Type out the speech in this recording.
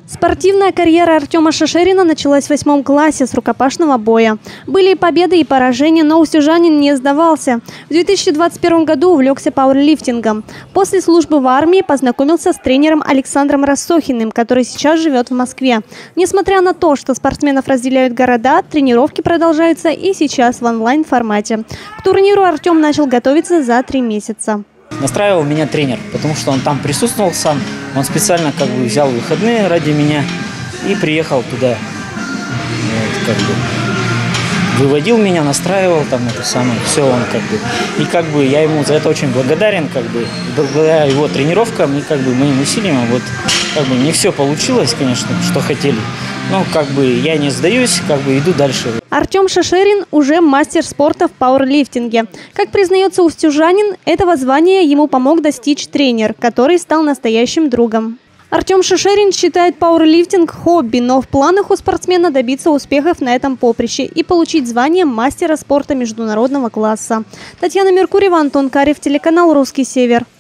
Спортивная карьера Артема Шишерина началась в 8 классе с рукопашного боя. Были и победы, и поражения, но устюжанин не сдавался. В 2021 году увлекся пауэрлифтингом. После службы в армии познакомился с тренером Александром Рассохиным, который сейчас живет в Москве. Несмотря на то, что спортсменов разделяют города, тренировки продолжаются и сейчас в онлайн-формате. К турниру Артем начал готовиться за 3 месяца. Настраивал меня тренер, потому что он там присутствовал сам. Он специально взял выходные ради меня и приехал туда. Выводил меня, настраивал там это самое, все он И я ему за это очень благодарен, благодаря его тренировкам и моим усилиям. Не все получилось, конечно, что хотели. Но я не сдаюсь, иду дальше. Артем Шишерин уже мастер спорта в пауэрлифтинге. Как признается устюжанин, этого звания ему помог достичь тренер, который стал настоящим другом. Артем Шишерин считает пауэрлифтинг хобби, но в планах у спортсмена добиться успехов на этом поприще и получить звание мастера спорта международного класса. Татьяна Меркурьева, Антон Карев, телеканал «Русский Север».